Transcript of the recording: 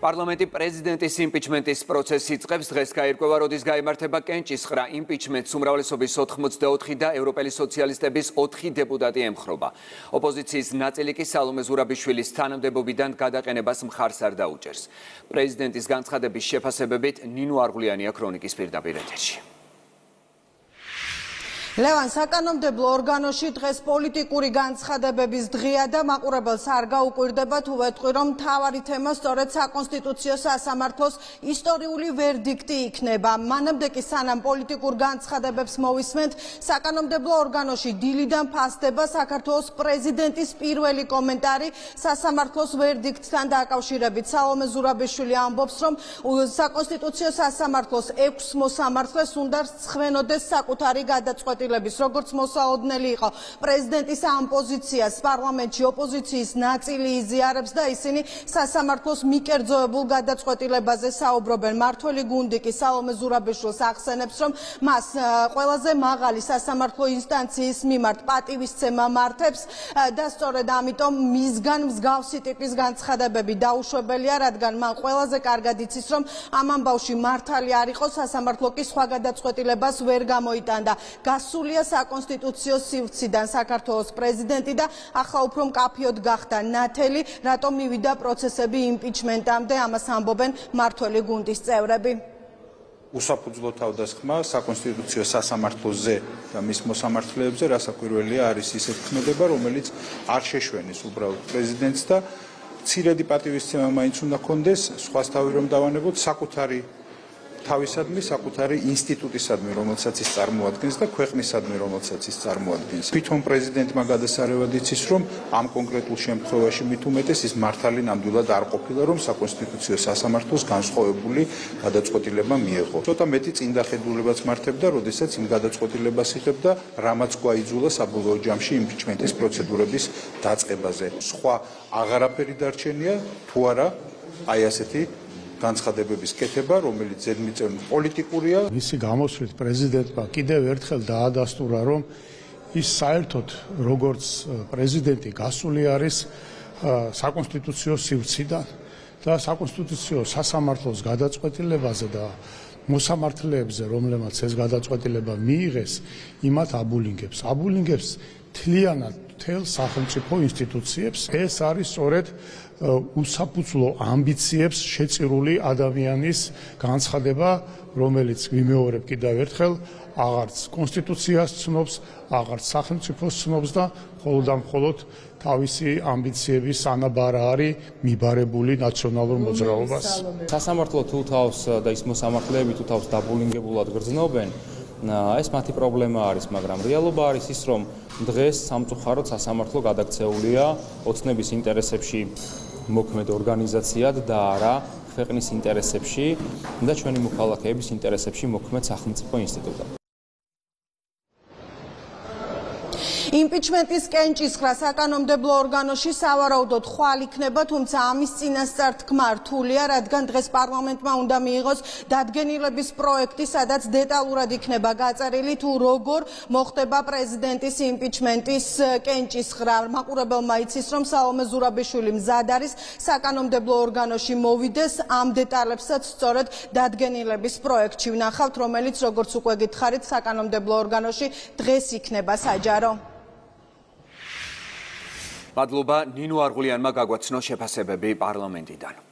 პარლამენტი პრეზიდენტის იმპიჩმენტის პროცესი იწყებს. დღეს გაირკვევა, როდის გაიმართება კენჭის ხრა. იმპიჩმენტს უმრავლესობის 84 და ევროპელი სოციალისტების 4 დეპუტატი ემხრობა. ოპოზიციის ნაწილი კი სალომე ზურაბიშვილის თანამდებობიდან გადაყენებას მხარს არ დაუჭერს. პრეზიდენტის განცხადების შეფასებებით ნინო არღულიანია ქრონიკის პირდაპირ ეთერში. ლევან საკანონმდებლო ორგანოში დღეს პოლიტიკური განცხადებების დღეა და მაყურებელს არ გაუკვირდება თუ ვეტყვი, რომ მთავარი თემა სწორედ საკონსტიტუციო სასამართლოს ისტორიული ვერდიქტი იქნება. მანამდე კი სანამ პოლიტიკურ განცხადებებს მოვისმენთ, საკანონმდებლო ორგანოში დილიდან ფასდება საქართველოს პრეზიდენტის პირველი კომენტარი სასამართლოს ვერდიქტთან დაკავშირებით. სალომე ზურაბიშვილი ამბობს, რომ საკონსტიტუციო სასამართლოს 6 მოსამართლეს უნდა სცხვენოდეს საკუთარი გადაწყვეტილება. როგორც მოსაოდნელი იყო პრეზიდენტის ამ პოზიციას პარლამენტში ოპოზიციის ნაწილი იზიარებს და ისინი სასამართლოს მიკერძოებულ გადაწყვეტილებაზე საუბრობენ. მმართველი გუნდი კი სალომე ზურაბიშვილს ახსენებს, რომ მას ყველაზე მაღალი სასამართლო ინსტანციის მიმართ პატივისცემა მართებს და სწორედ ამიტომ მისგან მსგავსი ტიპის განცხადებები დაუშვებელია, რადგან მან ყველაზე კარგად იცის, რომ ამ ამბავში მართალი არ იყო, სასამართლო კი სხვა გადაწყვეტილებას ვერ გამოიტანდა. გასულია საკონსტიტუციო სივრციდან საქართველოს პრეზიდენტი და ახლა უფრო მკაფიოდ გახდა ნათელი, რატომ მივიდა პროცესები იმპიჩმენტამდე, ამას ამბობენ მმართველი გუნდის წევრები. უსაფუძვლო თავდასხმა საკონსტიტუციო სასამართლოზე და მის მოსამართლეებზე რასაკვირველია არის ისეთი ქმედება, რომელიც არ შეშვენის უბრალოდ პრეზიდენტს და მცირედი პატივისცემა მაინც უნდა ჰქონდეს, სხვას თავი რომ დავანებოთ, საკუთარი თავისადმი, საკუთარი ინსტიტუტისადმი, რომელსაც ის წარმოადგენს და ქვეყნისადმი, რომელსაც ის წარმოადგენს. თვითონ პრეზიდენტმა გადასარევად იცის, რომ ამ კონკრეტულ შემთხვევაში მით უმეტეს ის მართალი ნამდვილად არ ყოფილა, რომ საკონსტიტუციო სასამართლოს განსხვავებული გადაწყვეტილება მიეღო. ცოტა მეტი წინდახედულებაც მართებდა, როდესაც იმ გადაწყვეტილებას იღებდა, რამაც გვაიძულა საბოლოო ჯამში იმპიჩმენტის პროცედურების დაწყებაზე. სხვა აღარაფერი დარჩენია, თუ არა, აი ასეთი განცხადებების კეთება, რომელიც ზედმიწევნ პოლიტიკურია. მისი გამოსვლით პრეზიდენტმა კიდევ ერთხელ დაადასტურა, რომ ის საერთოდ როგორც პრეზიდენტი გასული არის საკონსტიტუციო სივრციდან და საკონსტიტუციო სასამართლოს გადაწყვეტილებაზე და მოსამართლეებზე, რომლებმაც ეს გადაწყვეტილება მიიღეს, იმათ აბულინგებს თლიანად მთელ სახელმწიფო ინსტიტუციებს. ეს არის სწორედ უსაფუძვლო ამბიციებს შეწირული ადამიანის განცხადება, რომელიც ვიმეორებ კიდევ ერთხელ, აღარც კონსტიტუციას ცნობს, აღარც სახელმწიფოს ცნობს და მხოლოდ და მხოლოდ თავისი ამბიციების ანაბარა არის მიბარებული ნაციონალურ მოძრაობას. სასამართლო თუ თავს და ის მოსამართლეები თუ თავს დაბულინგებულად გრძნობენ, ეს მათი პრობლემა არის, მაგრამ რეალობა არის ის, რომ დღეს სამწუხაროდ სასამართლო გადაქცეულია ოცნების ინტერესებში მოქმედ ორგანიზაციად და არა ქვეყნის ინტერესებში და ჩვენი მოქალაქეების ინტერესებში მოქმედ სახელმწიფო ინსტიტუტად. იმპიჩმენტის კენჭისხრა საკანონმდებლო ორგანოში სავარაუდოდ ხვალ იქნება, თუმცა ამის წინასწარ თქმა რთულია, რადგან დღეს პარლამენტმა უნდა მიიღოს დადგენილების პროექტი, სადაც დეტალურად იქნება გაწერილი თუ როგორ მოხდება პრეზიდენტის იმპიჩმენტის კენჭისხრა. მაყურებელმა იცის, რომ სალომე ზურაბიშვილი მზად არის საკანონმდებლო ორგანოში მოვიდეს, ამ დეტალებსაც სწორედ დადგენილების პროექტში ვნახავთ, რომელიც როგორც უკვე გითხარით, საკანონმდებლო ორგანოში დღეს იქნება საჯარო. მადლობა ნინო არღულიანმა გაგვაცნო შეფასებები პარლამენტიდან.